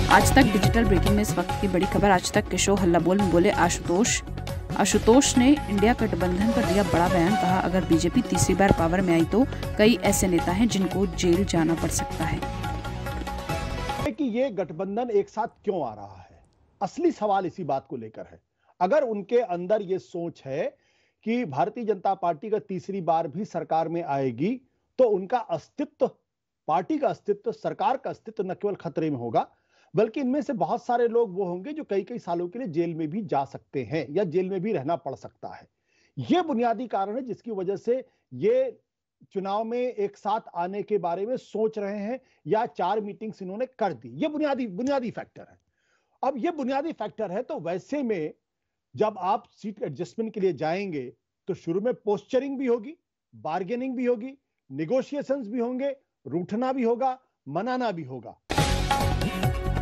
आज तक digital breaking में इस वक्त की बड़ी खबर। आज तक के शो हल्ला बोल में बोले आशुतोष ने इंडिया गठबंधन पर दिया बड़ा बयान। कहा, अगर बीजेपी तीसरी बार पावर में आई तो कई ऐसे नेता हैं जिनको जेल जाना पड़ सकता है। कि ये गठबंधन एक साथ क्यों आ रहा है, असली सवाल इसी बात को लेकर है। अगर उनके अंदर ये सोच है कि भारतीय जनता पार्टी का तीसरी बार भी सरकार में आएगी तो उनका अस्तित्व, पार्टी का अस्तित्व, सरकार का अस्तित्व न केवल खतरे में होगा बल्कि इनमें से बहुत सारे लोग वो होंगे जो कई कई सालों के लिए जेल में भी जा सकते हैं या जेल में भी रहना पड़ सकता है। यह बुनियादी कारण है जिसकी वजह से ये चुनाव में एक साथ आने के बारे में सोच रहे हैं या 4 मीटिंग्स इन्होंने कर दी। ये बुनियादी फैक्टर है। अब ये बुनियादी फैक्टर है तो वैसे में जब आप सीट एडजस्टमेंट के लिए जाएंगे तो शुरू में पोस्चरिंग भी होगी, बार्गेनिंग भी होगी, निगोशिएशंस भी होंगे, रूठना भी होगा, मनाना भी होगा।